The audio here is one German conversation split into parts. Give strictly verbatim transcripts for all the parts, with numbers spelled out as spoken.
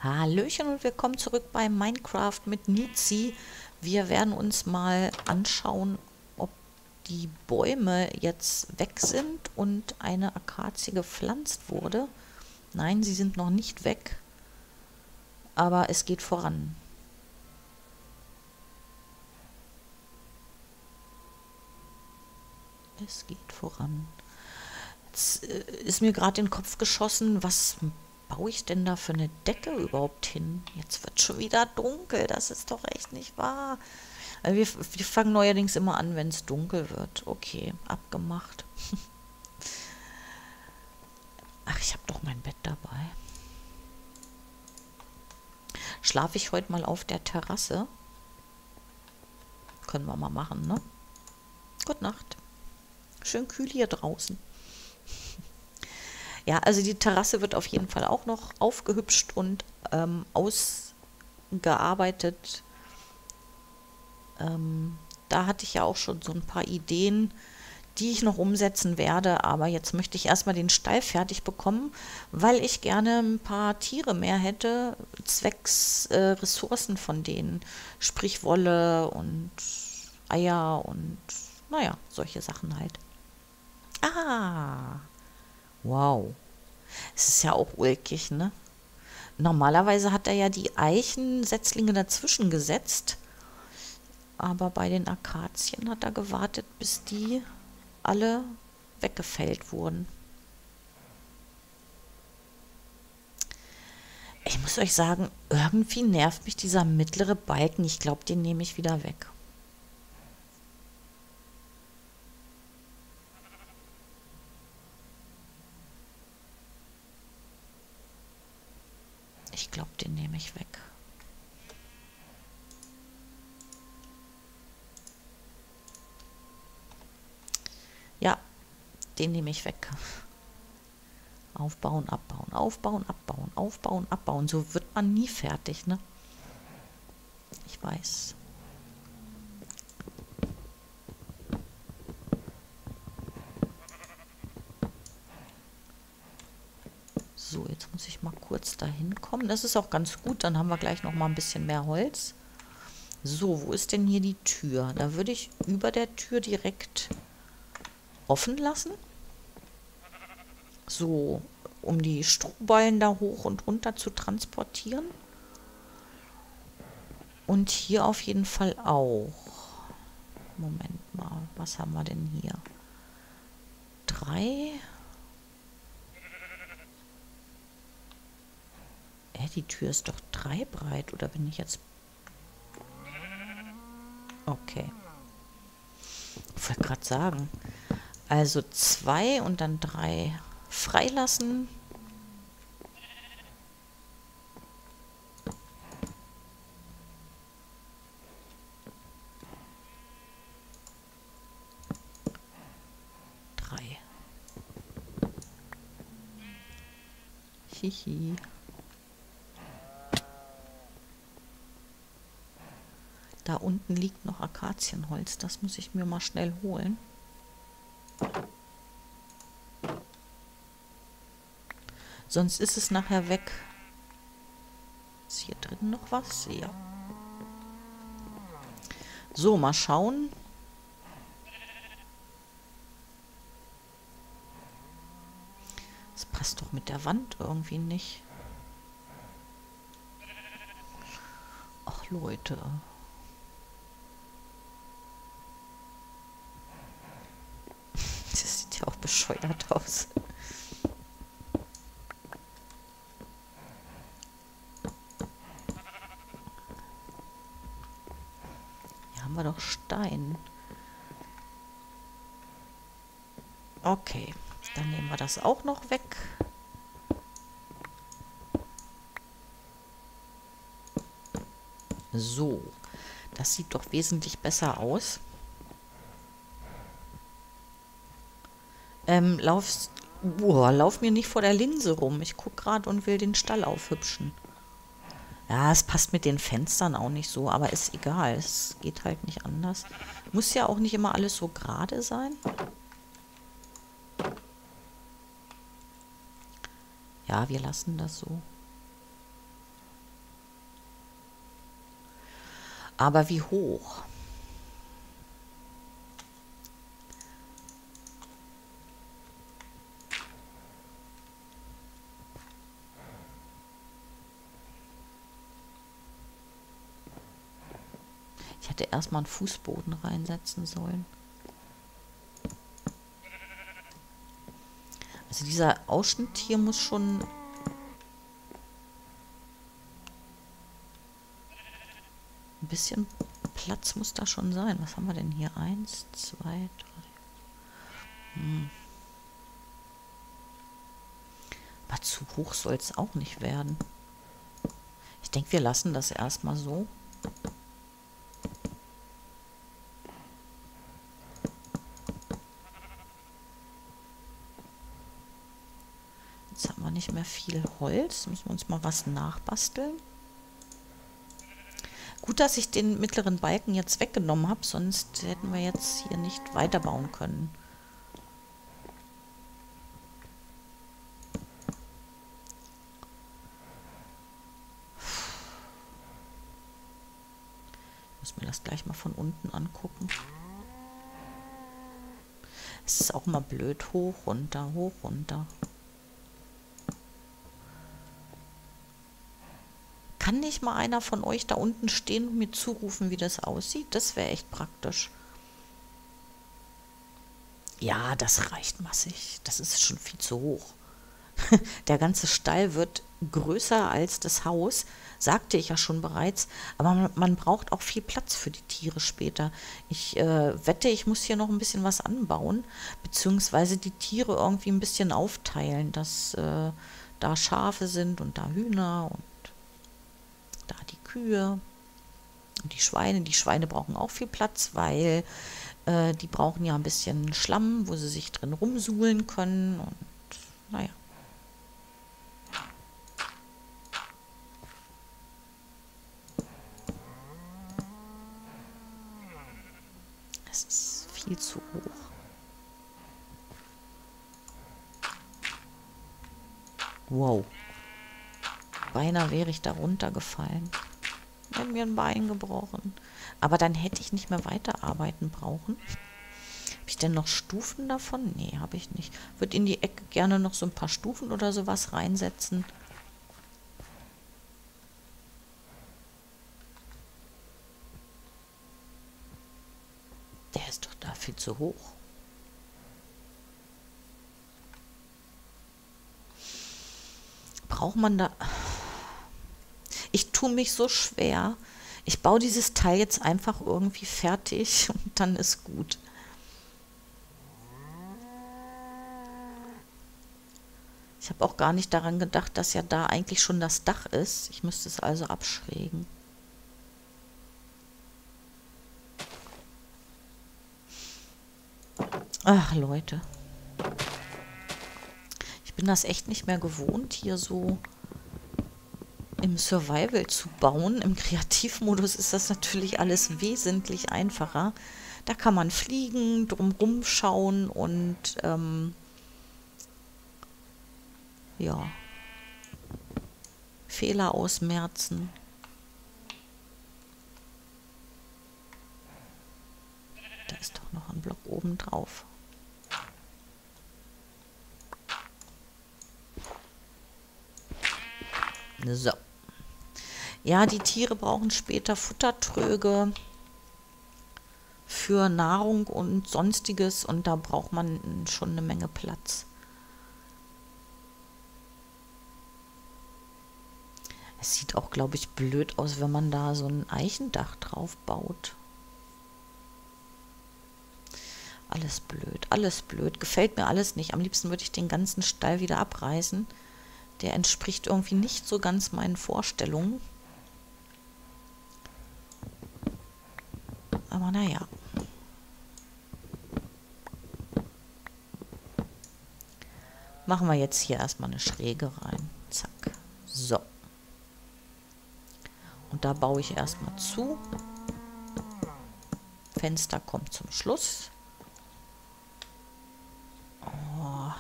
Hallöchen und willkommen zurück bei Minecraft mit Nizi. Wir werden uns mal anschauen, ob die Bäume jetzt weg sind und eine Akazie gepflanzt wurde. Nein, sie sind noch nicht weg, aber es geht voran. Es geht voran. Jetzt äh, ist mir gerade in den Kopf geschossen, was baue ich denn da für eine Decke überhaupt hin? Jetzt wird schon wieder dunkel, das ist doch echt nicht wahr. Also wir, wir fangen neuerdings immer an, wenn es dunkel wird. Okay, abgemacht. Ach, ich habe doch mein Bett dabei. Schlafe ich heute mal auf der Terrasse? Können wir mal machen, ne? Gute Nacht. Schön kühl hier draußen. Ja, also die Terrasse wird auf jeden Fall auch noch aufgehübscht und ähm, ausgearbeitet. Ähm, da hatte ich ja auch schon so ein paar Ideen, die ich noch umsetzen werde. Aber jetzt möchte ich erstmal den Stall fertig bekommen, weil ich gerne ein paar Tiere mehr hätte, zwecks äh, Ressourcen von denen. Sprich Wolle und Eier und naja, solche Sachen halt. Ah, wow. Es ist ja auch ulkig, ne? Normalerweise hat er ja die Eichensetzlinge dazwischen gesetzt, aber bei den Akazien hat er gewartet, bis die alle weggefällt wurden. Ich muss euch sagen, irgendwie nervt mich dieser mittlere Balken. Ich glaube, den nehme ich wieder weg. Ich glaube, den nehme ich weg. Ja, den nehme ich weg. Aufbauen, abbauen, aufbauen, abbauen, aufbauen, abbauen. So wird man nie fertig, ne? Ich weiß. So, jetzt muss ich mal kurz dahin kommen. Das ist auch ganz gut, dann haben wir gleich noch mal ein bisschen mehr Holz. So, wo ist denn hier die Tür? Da würde ich über der Tür direkt offen lassen. So, um die Strohballen da hoch und runter zu transportieren. Und hier auf jeden Fall auch. Moment mal, was haben wir denn hier? Drei. Äh, die Tür ist doch drei breit, oder bin ich jetzt... Okay. Ich wollte gerade sagen. Also zwei und dann drei freilassen. Drei. Hihi. Da unten liegt noch Akazienholz. Das muss ich mir mal schnell holen. Sonst ist es nachher weg. Ist hier drin noch was? Ja. So, mal schauen. Das passt doch mit der Wand irgendwie nicht. Ach, Leute. Das sieht ja auch bescheuert aus. Hier haben wir doch Stein. Okay, dann nehmen wir das auch noch weg. So, das sieht doch wesentlich besser aus. Ähm, lauf, oh, lauf mir nicht vor der Linse rum. Ich gucke gerade und will den Stall aufhübschen. Ja, es passt mit den Fenstern auch nicht so, aber ist egal. Es geht halt nicht anders. Muss ja auch nicht immer alles so gerade sein. Ja, wir lassen das so. Aber wie hoch? Ich hätte erstmal einen Fußboden reinsetzen sollen. Also dieser Ausschnitt hier muss schon... Ein bisschen Platz muss da schon sein. Was haben wir denn hier? Eins, zwei, drei. Hm. Aber zu hoch soll es auch nicht werden. Ich denke, wir lassen das erstmal so. Jetzt haben wir nicht mehr viel Holz. Müssen wir uns mal was nachbasteln. Gut, dass ich den mittleren Balken jetzt weggenommen habe, sonst hätten wir jetzt hier nicht weiterbauen können. Ich muss mir das gleich mal von unten angucken. Es ist auch mal blöd. Hoch, runter, hoch, runter. Kann nicht mal einer von euch da unten stehen und mir zurufen, wie das aussieht? Das wäre echt praktisch. Ja, das reicht massig. Das ist schon viel zu hoch. Der ganze Stall wird größer als das Haus, sagte ich ja schon bereits. Aber man, man braucht auch viel Platz für die Tiere später. Ich äh, wette, ich muss hier noch ein bisschen was anbauen, beziehungsweise die Tiere irgendwie ein bisschen aufteilen, dass äh, da Schafe sind und da Hühner und da die Kühe und die Schweine. Die Schweine brauchen auch viel Platz, weil äh, die brauchen ja ein bisschen Schlamm, wo sie sich drin rumsuhlen können. Und naja. Es ist viel zu hoch. Wow. Beinahe wäre ich da runtergefallen. Hätte mir ein Bein gebrochen. Aber dann hätte ich nicht mehr weiterarbeiten brauchen. Habe ich denn noch Stufen davon? Nee, habe ich nicht. Würde in die Ecke gerne noch so ein paar Stufen oder sowas reinsetzen. Der ist doch da viel zu hoch. Braucht man da... Ich tue mich so schwer. Ich baue dieses Teil jetzt einfach irgendwie fertig und dann ist gut. Ich habe auch gar nicht daran gedacht, dass ja da eigentlich schon das Dach ist. Ich müsste es also abschrägen. Ach, Leute. Ich bin das echt nicht mehr gewohnt, hier so im Survival zu bauen. Im Kreativmodus ist das natürlich alles wesentlich einfacher. Da kann man fliegen, drumrum schauen und ähm, ja, Fehler ausmerzen. Da ist doch noch ein Block oben drauf. So. Ja, die Tiere brauchen später Futtertröge für Nahrung und Sonstiges und da braucht man schon eine Menge Platz. Es sieht auch, glaube ich, blöd aus, wenn man da so ein Eichendach drauf baut. Alles blöd, alles blöd. Gefällt mir alles nicht. Am liebsten würde ich den ganzen Stall wieder abreißen. Der entspricht irgendwie nicht so ganz meinen Vorstellungen. Aber naja. Machen wir jetzt hier erstmal eine Schräge rein. Zack. So. Und da baue ich erstmal zu. Fenster kommt zum Schluss. Oh.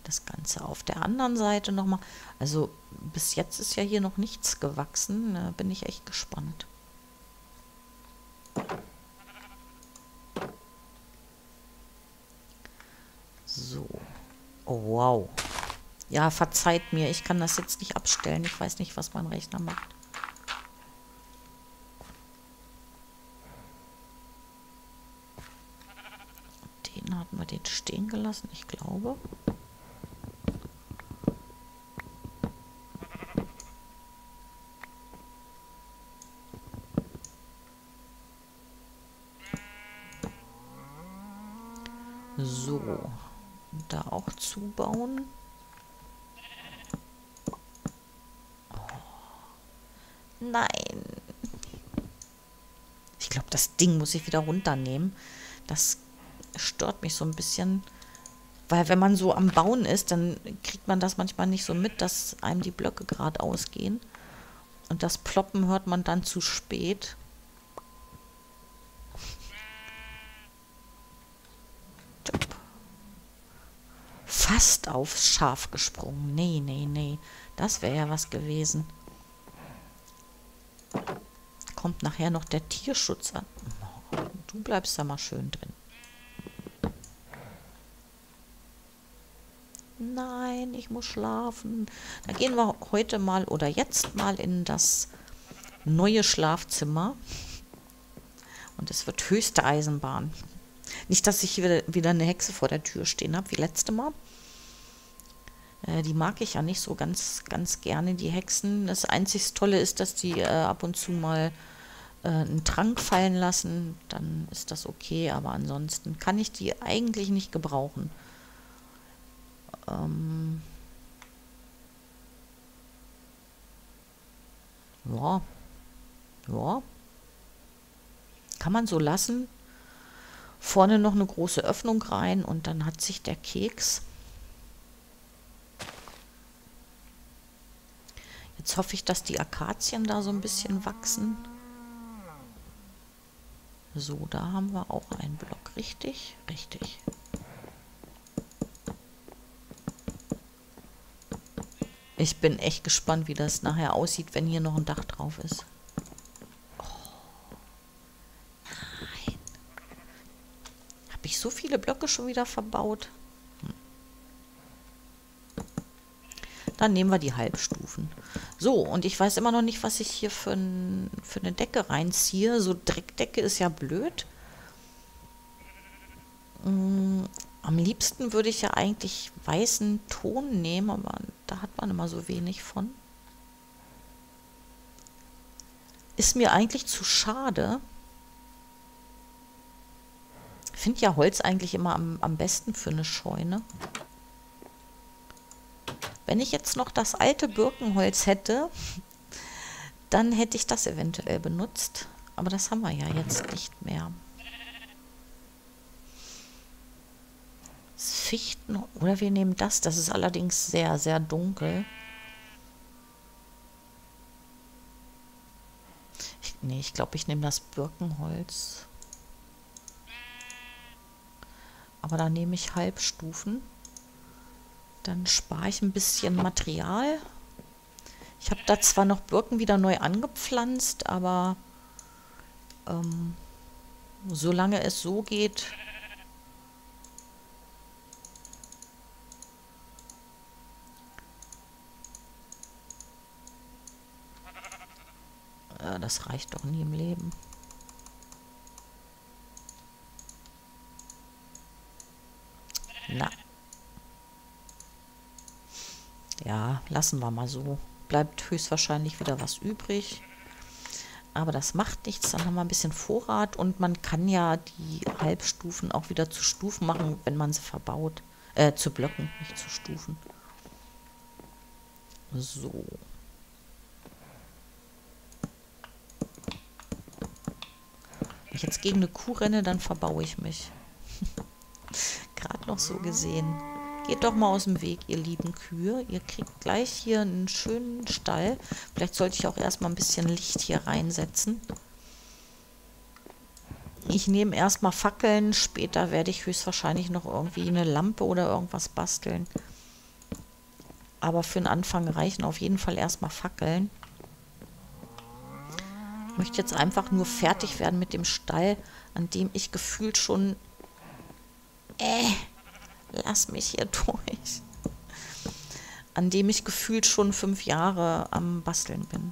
das Ganze auf der anderen Seite nochmal. Also bis jetzt ist ja hier noch nichts gewachsen. Da bin ich echt gespannt. So. Oh, wow. Ja, verzeiht mir. Ich kann das jetzt nicht abstellen. Ich weiß nicht, was mein Rechner macht. Den hatten wir den stehen gelassen, ich glaube. So, da auch zubauen. Oh. Nein. Ich glaube, das Ding muss ich wieder runternehmen. Das stört mich so ein bisschen. Weil wenn man so am Bauen ist, dann kriegt man das manchmal nicht so mit, dass einem die Blöcke gerade ausgehen. Und das Ploppen hört man dann zu spät. Fast aufs Schaf gesprungen. Nee, nee, nee. Das wäre ja was gewesen. Kommt nachher noch der Tierschutz an. Du bleibst da mal schön drin. Nein, ich muss schlafen. Da gehen wir heute mal oder jetzt mal in das neue Schlafzimmer. Und es wird höchste Eisenbahn. Nicht, dass ich wieder, wieder eine Hexe vor der Tür stehen habe, wie letzte Mal. Äh, die mag ich ja nicht so ganz, ganz gerne, die Hexen. Das einzig Tolle ist, dass die äh, ab und zu mal äh, einen Trank fallen lassen. Dann ist das okay, aber ansonsten kann ich die eigentlich nicht gebrauchen. Ähm ja. Ja. Kann man so lassen. Vorne noch eine große Öffnung rein und dann hat sich der Keks. Jetzt hoffe ich, dass die Akazien da so ein bisschen wachsen. So, da haben wir auch einen Block. Richtig? Richtig. Ich bin echt gespannt, wie das nachher aussieht, wenn hier noch ein Dach drauf ist. Ich so viele Blöcke schon wieder verbaut. Hm. Dann nehmen wir die Halbstufen. So, und ich weiß immer noch nicht, was ich hier für, ein, für eine Decke reinziehe. So Dreckdecke ist ja blöd. Hm, am liebsten würde ich ja eigentlich weißen Ton nehmen, aber da hat man immer so wenig von. Ist mir eigentlich zu schade. Ich finde ja Holz eigentlich immer am, am besten für eine Scheune. Wenn ich jetzt noch das alte Birkenholz hätte, dann hätte ich das eventuell benutzt. Aber das haben wir ja jetzt nicht mehr. Das Fichten, oder wir nehmen das. Das ist allerdings sehr, sehr dunkel. Ich, nee, ich glaube, ich nehme das Birkenholz. Aber da nehme ich Halbstufen. Dann spare ich ein bisschen Material. Ich habe da zwar noch Birken wieder neu angepflanzt, aber ähm, solange es so geht, äh, das reicht doch nie im Leben. Na. Ja, lassen wir mal so. Bleibt höchstwahrscheinlich wieder was übrig. Aber das macht nichts. Dann haben wir ein bisschen Vorrat. Und man kann ja die Halbstufen auch wieder zu Stufen machen, wenn man sie verbaut. Äh, zu Blöcken, nicht zu Stufen. So. Wenn ich jetzt gegen eine Kuh renne, dann verbaue ich mich. Gerade noch so gesehen. Geht doch mal aus dem Weg, ihr lieben Kühe. Ihr kriegt gleich hier einen schönen Stall. Vielleicht sollte ich auch erstmal ein bisschen Licht hier reinsetzen. Ich nehme erstmal Fackeln. Später werde ich höchstwahrscheinlich noch irgendwie eine Lampe oder irgendwas basteln. Aber für den Anfang reichen auf jeden Fall erstmal Fackeln. Ich möchte jetzt einfach nur fertig werden mit dem Stall, an dem ich gefühlt schon... Äh, lass mich hier durch. An dem ich gefühlt schon fünf Jahre am Basteln bin.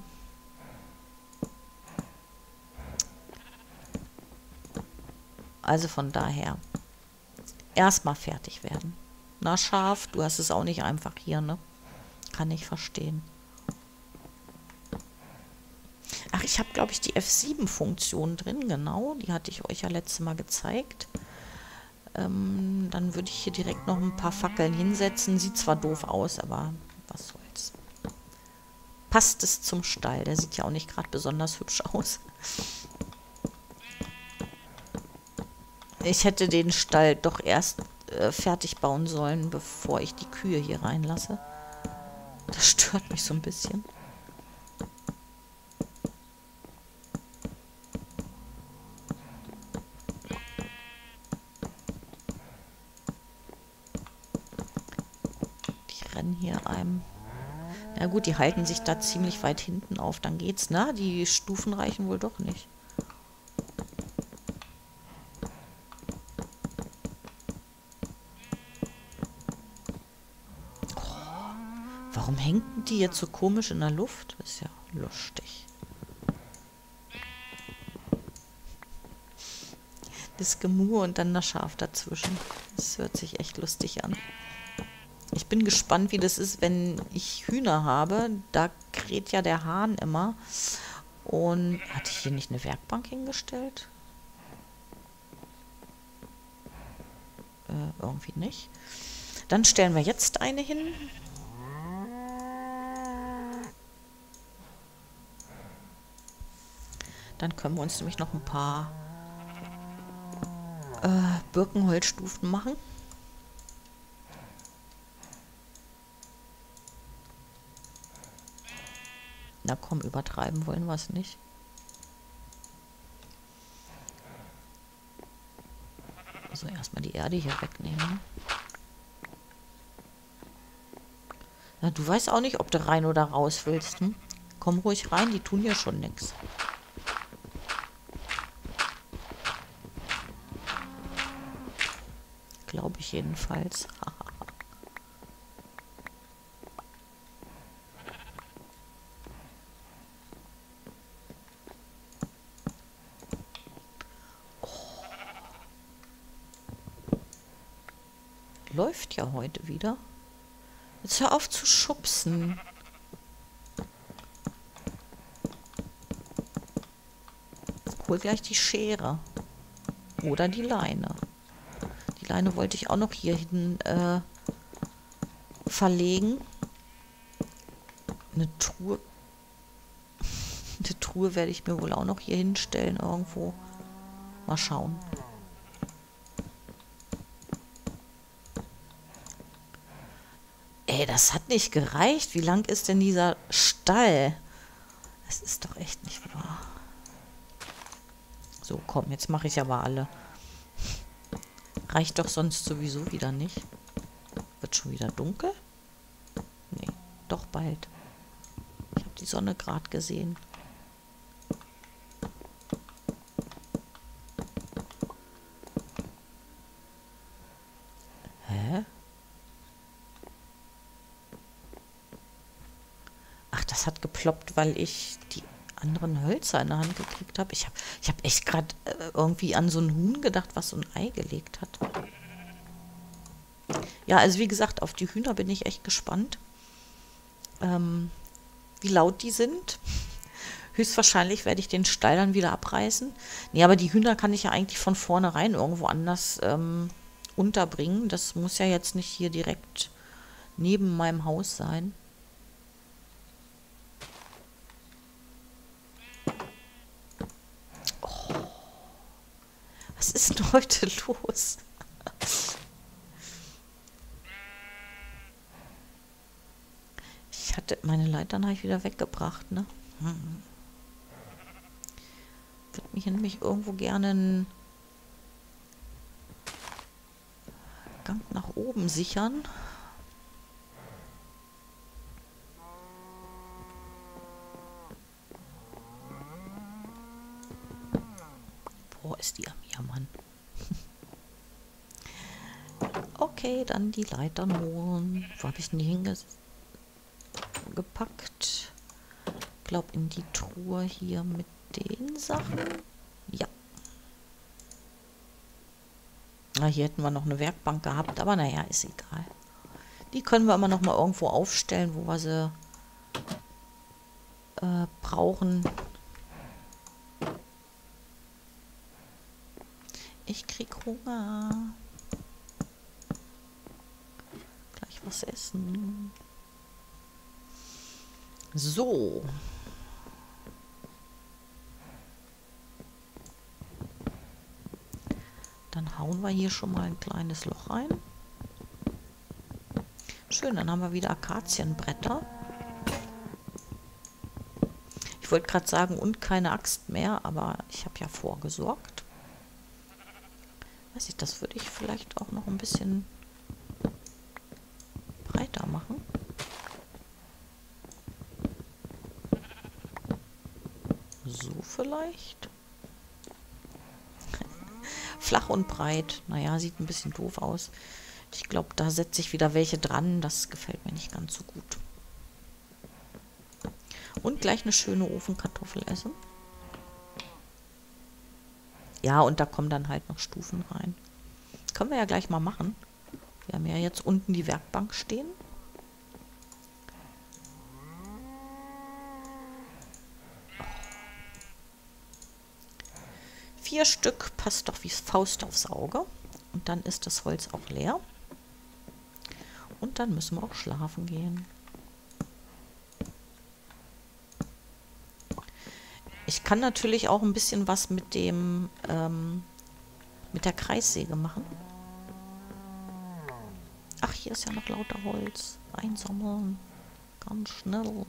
Also von daher, erstmal fertig werden. Na Schaf, du hast es auch nicht einfach hier, ne? Kann ich verstehen. Ach, ich habe, glaube ich, die F sieben Funktion drin, genau. Die hatte ich euch ja letztes Mal gezeigt. Ähm, dann würde ich hier direkt noch ein paar Fackeln hinsetzen. Sieht zwar doof aus, aber was soll's. Passt es zum Stall. Der sieht ja auch nicht gerade besonders hübsch aus. Ich hätte den Stall doch erst äh, fertig bauen sollen, bevor ich die Kühe hier reinlasse. Das stört mich so ein bisschen. Die rennen hier einem... Ja gut, die halten sich da ziemlich weit hinten auf. Dann geht's, ne? Die Stufen reichen wohl doch nicht. Warum hängt die jetzt so komisch in der Luft? Das ist ja lustig. Das Gemurr und dann das Schaf dazwischen. Das hört sich echt lustig an. Ich bin gespannt, wie das ist, wenn ich Hühner habe. Da kräht ja der Hahn immer. Und hatte ich hier nicht eine Werkbank hingestellt? Äh, irgendwie nicht. Dann stellen wir jetzt eine hin. Dann können wir uns nämlich noch ein paar äh, Birkenholzstufen machen. Na komm, übertreiben wollen wir es nicht. Also erstmal die Erde hier wegnehmen. Na, du weißt auch nicht, ob du rein oder raus willst. Hm? Komm ruhig rein, die tun hier schon nichts. Glaube ich jedenfalls. Oh. Läuft ja heute wieder. Jetzt hör auf zu schubsen. Hol gleich die Schere. Oder die Leine. Die Leine wollte ich auch noch hier hin äh, verlegen. Eine Truhe. Eine Truhe werde ich mir wohl auch noch hier hinstellen irgendwo. Mal schauen. Ey, das hat nicht gereicht. Wie lang ist denn dieser Stall? Das ist doch echt nicht wahr. So, komm, jetzt mache ich aber alle. Reicht doch sonst sowieso wieder nicht. Wird schon wieder dunkel? Nee, doch bald. Ich habe die Sonne gerade gesehen. Hä? Ach, das hat geploppt, weil ich die anderen Hölzer in der Hand gekriegt habe. Ich habe ich hab echt gerade äh, irgendwie an so ein Huhn gedacht, was so ein Ei gelegt hat. Ja, also wie gesagt, auf die Hühner bin ich echt gespannt, ähm, wie laut die sind. Höchstwahrscheinlich werde ich den Stall dann wieder abreißen. Nee, aber die Hühner kann ich ja eigentlich von vornherein irgendwo anders ähm, unterbringen. Das muss ja jetzt nicht hier direkt neben meinem Haus sein. Oh, was ist denn heute los? Ich hatte meine Leitern habe ich wieder weggebracht, ne? Hm. Ich würde mich nämlich irgendwo gerne einen Gang nach oben sichern. ist die am Jammern. Okay, dann die Leitern holen. Wo habe ich denn die hingepackt? Ich glaube in die Truhe hier mit den Sachen. Ja. Na, hier hätten wir noch eine Werkbank gehabt, aber naja, ist egal. Die können wir immer noch mal irgendwo aufstellen, wo wir sie äh, brauchen. Ich krieg Hunger. Gleich was essen. So. Dann hauen wir hier schon mal ein kleines Loch rein. Schön, dann haben wir wieder Akazienbretter. Ich wollte gerade sagen, und keine Axt mehr, aber ich habe ja vorgesorgt. Weiß ich, das würde ich vielleicht auch noch ein bisschen breiter machen. So vielleicht. Flach und breit. Naja, sieht ein bisschen doof aus. Ich glaube, da setze ich wieder welche dran. Das gefällt mir nicht ganz so gut. Und gleich eine schöne Ofenkartoffel essen. Ja, und da kommen dann halt noch Stufen rein. Können wir ja gleich mal machen. Wir haben ja jetzt unten die Werkbank stehen. Vier Stück passt doch wie Faust aufs Auge. Und dann ist das Holz auch leer. Und dann müssen wir auch schlafen gehen. Ich kann natürlich auch ein bisschen was mit dem ähm, mit der Kreissäge machen. Ach, hier ist ja noch lauter Holz. Einsammeln. Ganz schnell.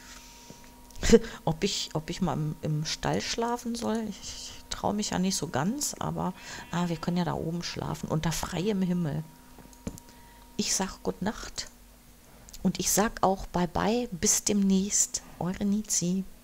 ob ich, ob ich mal im, im Stall schlafen soll? Ich traue mich ja nicht so ganz, aber ah, wir können ja da oben schlafen, unter freiem Himmel. Ich sag Gute Nacht. Und ich sag auch Bye-bye, bis demnächst. Eure Nizi.